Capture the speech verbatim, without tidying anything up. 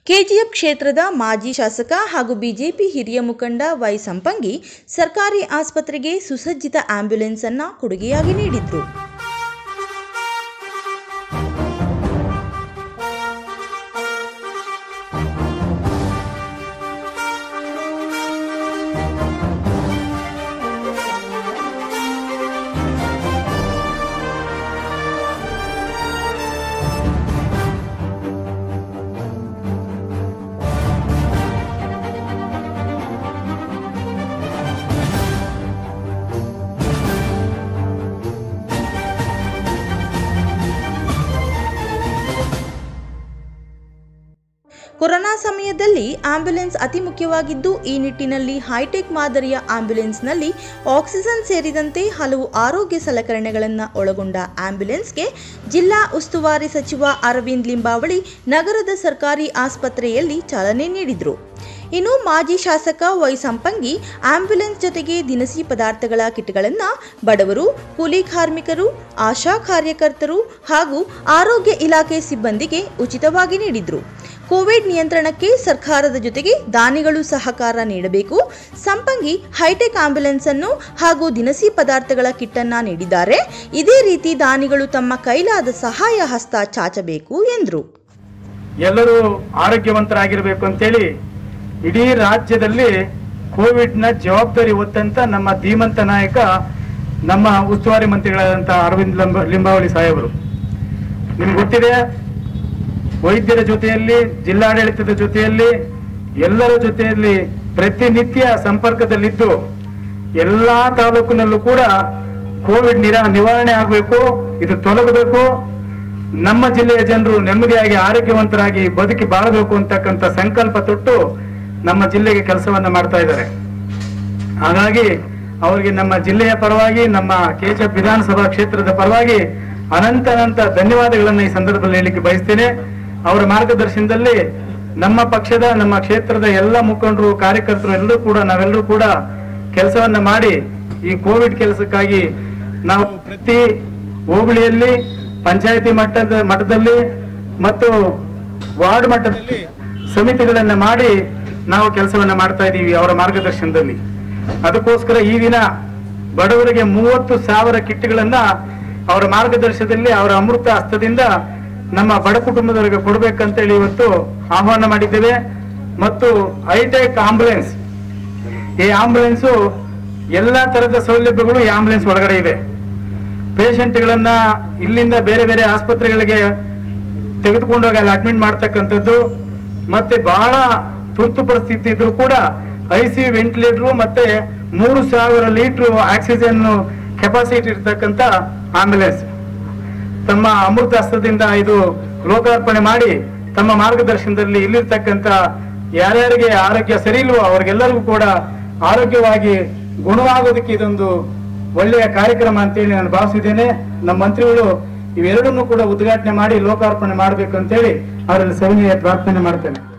KGF ಕ್ಷೇತ್ರದ ಮಾಜಿ ಶಾಸಕ ಹಾಗೂ ಬಿಜೆಪಿ ಹಿರಿಯ ಮುಖಂಡ ವೈ ಸಂಪಂಗಿ ಸರ್ಕಾರಿ ಆಸ್ಪತ್ರೆಗೆ ಸುಸಜ್ಜಿತ ಆಂಬ್ಯುಲೆನ್ಸ್ ಅನ್ನು ಕೊಡುಗೆಯಾಗಿ ನೀಡಿದರು. ಕೊರೋನಾ ಸಮಯದಲ್ಲಿ ಆಂಬ್ಯುಲೆನ್ಸ್ ಅತಿ ಮುಖ್ಯವಾಗಿದ್ದು, ಈ ನಿಟ್ಟಿನಲ್ಲಿ ಹೈಟೆಕ್ ಮಾದರಿಯ ಆಂಬ್ಯುಲೆನ್ಸ್ನಲ್ಲಿ ಆಕ್ಸಿಜನ್ ಸೇರಿದಂತೆ ಹಲವು ಆರೋಗ್ಯ ಸಲಕರಣೆಗಳನ್ನು ಒಳಗೊಂಡ ಆಂಬ್ಯುಲೆನ್ಸ್ಗೆ ಜಿಲ್ಲಾ ಉಸ್ತುವಾರಿ ಸಚಿವ ಅರವಿಂದ್ ಲಿಂಬಾವಳಿ ನಗರದ ಸರ್ಕಾರಿ ಆಸ್ಪತ್ರೆಯಲ್ಲಿ ಚಾಲನೆ ನೀಡಿದರು. ಇನ್ನು ಮಾಜಿ ಶಾಸಕ ವೈ ಸಂಪಂಗಿ ಆಂಬ್ಯುಲೆನ್ಸ್ ಜೊತೆಗೆ ದಿನಸಿ ಪದಾರ್ಥಗಳ ಕಿಟ್ಗಳನ್ನು ಬಡವರು, ಕೂಲಿ ಕಾರ್ಮಿಕರು, ಆಶಾ ಕಾರ್ಯಕರ್ತರು ಹಾಗೂ ಆರೋಗ್ಯ ಇಲಾಖೆ ಸಿಬ್ಬಂದಿಗೆ ಉಚಿತವಾಗಿ ನೀಡಿದರು. ಕೋವಿಡ್ ನಿಯಂತ್ರಣಕ್ಕೆ ಸರ್ಕಾರದ ಜೊತೆಗೆ ದಾನಿಗಳು ಸಹಕಾರ ನೀಡಬೇಕು. ಸಂಪಂಗಿ ಹೈಟೆಕ್ ಆಂಬ್ಯುಲೆನ್ಸ್ ಅನ್ನು ಹಾಗೂ ದಿನಸಿ ಪದಾರ್ಥಗಳ ಕಿಟ್ ಅನ್ನು ನೀಡಿದ್ದಾರೆ. ಇದೇ ರೀತಿ ದಾನಿಗಳು ತಮ್ಮ ಕೈಲಾದ ಸಹಾಯ ಹಸ್ತ ಚಾಚಬೇಕು ಎಂದರು. ಎಲ್ಲರೂ ಆರೋಗ್ಯವಂತರಾಗಿರಬೇಕು ಅಂತೇಳಿ ಇಡೀ ರಾಜ್ಯದಲ್ಲಿ ಕೋವಿಡ್ನ ಜವಾಬ್ದಾರಿ ಹೊತ್ತಂತ ನಮ್ಮ ಧೀಮಂತ ನಾಯಕ ನಮ್ಮ ಉಸ್ತುವಾರಿ ಮಂತ್ರಿಗಳಾದಂಥ ಅರವಿಂದ್ ಲಿಂಬಾವಳಿ ಸಾಹೇಬರು. ನಿಮ್ಗೆ ಗೊತ್ತಿದೆ, ವೈದ್ಯರ ಜೊತೆಯಲ್ಲಿ, ಜಿಲ್ಲಾಡಳಿತದ ಜೊತೆಯಲ್ಲಿ, ಎಲ್ಲರ ಜೊತೆಯಲ್ಲಿ ಪ್ರತಿನಿತ್ಯ ಸಂಪರ್ಕದಲ್ಲಿದ್ದು ಎಲ್ಲಾ ತಾಲೂಕಿನಲ್ಲೂ ಕೂಡ ಕೋವಿಡ್ ನಿರಾ ನಿವಾರಣೆ ಆಗಬೇಕು, ಇದು ತೊಲಗಬೇಕು, ನಮ್ಮ ಜಿಲ್ಲೆಯ ಜನರು ನೆಮ್ಮದಿಯಾಗಿ ಆರೋಗ್ಯವಂತರಾಗಿ ಬದುಕಿ ಬಾಳಬೇಕು ಅಂತಕ್ಕಂಥ ಸಂಕಲ್ಪ ತೊಟ್ಟು ನಮ್ಮ ಜಿಲ್ಲೆಗೆ ಕೆಲಸವನ್ನ ಮಾಡ್ತಾ ಇದ್ದಾರೆ. ಹಾಗಾಗಿ ಅವರಿಗೆ ನಮ್ಮ ಜಿಲ್ಲೆಯ ಪರವಾಗಿ, ನಮ್ಮ ಕೆಜಿಎಫ್ ವಿಧಾನಸಭಾ ಕ್ಷೇತ್ರದ ಪರವಾಗಿ ಅನಂತ ಅನಂತ ಧನ್ಯವಾದಗಳನ್ನು ಈ ಸಂದರ್ಭದಲ್ಲಿ ಹೇಳಲಿಕ್ಕೆ ಬಯಸ್ತೇನೆ. ಅವರ ಮಾರ್ಗದರ್ಶನದಲ್ಲಿ ನಮ್ಮ ಪಕ್ಷದ, ನಮ್ಮ ಕ್ಷೇತ್ರದ ಎಲ್ಲ ಮುಖಂಡರು, ಕಾರ್ಯಕರ್ತರು ಎಲ್ಲರೂ ಕೂಡ ನಾವೆಲ್ಲರೂ ಕೂಡ ಕೆಲಸವನ್ನ ಮಾಡಿ ಈ ಕೋವಿಡ್ ಕೆಲಸಕ್ಕಾಗಿ ನಾವು ಪ್ರತಿ ಹೋಬಳಿಯಲ್ಲಿ, ಪಂಚಾಯತಿ ಮಟ್ಟದ ಮಟ್ಟದಲ್ಲಿ ಮತ್ತು ವಾರ್ಡ್ ಮಟ್ಟದಲ್ಲಿ ಸಮಿತಿಗಳನ್ನ ಮಾಡಿ ನಾವು ಕೆಲಸವನ್ನ ಮಾಡ್ತಾ ಇದ್ದೀವಿ ಅವರ ಮಾರ್ಗದರ್ಶನದಲ್ಲಿ. ಅದಕ್ಕೋಸ್ಕರ ಈ ದಿನ ಬಡವರಿಗೆ ಮೂವತ್ತು ಸಾವಿರ ಕಿಟ್ಗಳನ್ನ ಅವರ ಮಾರ್ಗದರ್ಶನದಲ್ಲಿ, ಅವರ ಅಮೃತ ಹಸ್ತದಿಂದ ನಮ್ಮ ಬಡ ಕುಟುಂಬದವರಿಗೆ ಕೊಡ್ಬೇಕಂತೇಳಿ ಇವತ್ತು ಆಹ್ವಾನ ಮಾಡಿದ್ದೇವೆ. ಮತ್ತು ಹೈಟೆಕ್ ಆಂಬ್ಯುಲೆನ್ಸ್, ಈ ಆಂಬ್ಯುಲೆನ್ಸ್ ಎಲ್ಲಾ ತರದ ಸೌಲಭ್ಯಗಳು ಈ ಆಂಬ್ಯುಲೆನ್ಸ್ ಒಳಗಡೆ ಇದೆ. ಪೇಷಂಟ್ಗಳನ್ನ ಇಲ್ಲಿಂದ ಬೇರೆ ಬೇರೆ ಆಸ್ಪತ್ರೆಗಳಿಗೆ ತೆಗೆದುಕೊಂಡೋಗಿ ಅಲ್ಲಿ ಅಡ್ಮಿಟ್ ಮಾಡ್ತಕ್ಕಂಥದ್ದು, ಮತ್ತೆ ಬಹಳ ತುರ್ತು ಪರಿಸ್ಥಿತಿ ಇದ್ರೂ ಕೂಡ ಐಸಿಯು ವೆಂಟಿಲೇಟರ್ ಮತ್ತೆ ಮೂರು ಸಾವಿರ ಲೀಟರ್ ಆಕ್ಸಿಜನ್ ಕೆಪಾಸಿಟಿ ಇರ್ತಕ್ಕಂಥ ಆಂಬ್ಯುಲೆನ್ಸ್ ತಮ್ಮ ಅಮೃತ ಹಸ್ತದಿಂದ ಇದು ಲೋಕಾರ್ಪಣೆ ಮಾಡಿ ತಮ್ಮ ಮಾರ್ಗದರ್ಶನದಲ್ಲಿ ಇಲ್ಲಿರ್ತಕ್ಕಂಥ ಯಾರ್ಯಾರಿಗೆ ಆರೋಗ್ಯ ಸರಿ ಇಲ್ವೋ ಅವ್ರಿಗೆಲ್ಲರಿಗೂ ಕೂಡ ಆರೋಗ್ಯವಾಗಿ ಗುಣವಾಗೋದಕ್ಕೆ ಇದೊಂದು ಒಳ್ಳೆಯ ಕಾರ್ಯಕ್ರಮ ಅಂತೇಳಿ ನಾನು ಭಾವಿಸಿದ್ದೇನೆ. ನಮ್ಮ ಮಂತ್ರಿಗಳು ಇವೆರಡನ್ನೂ ಕೂಡ ಉದ್ಘಾಟನೆ ಮಾಡಿ ಲೋಕಾರ್ಪಣೆ ಮಾಡಬೇಕು ಅಂತೇಳಿ ಅವರಲ್ಲಿ ಸವಿನಯ ಪ್ರಾರ್ಥನೆ ಮಾಡ್ತೇನೆ.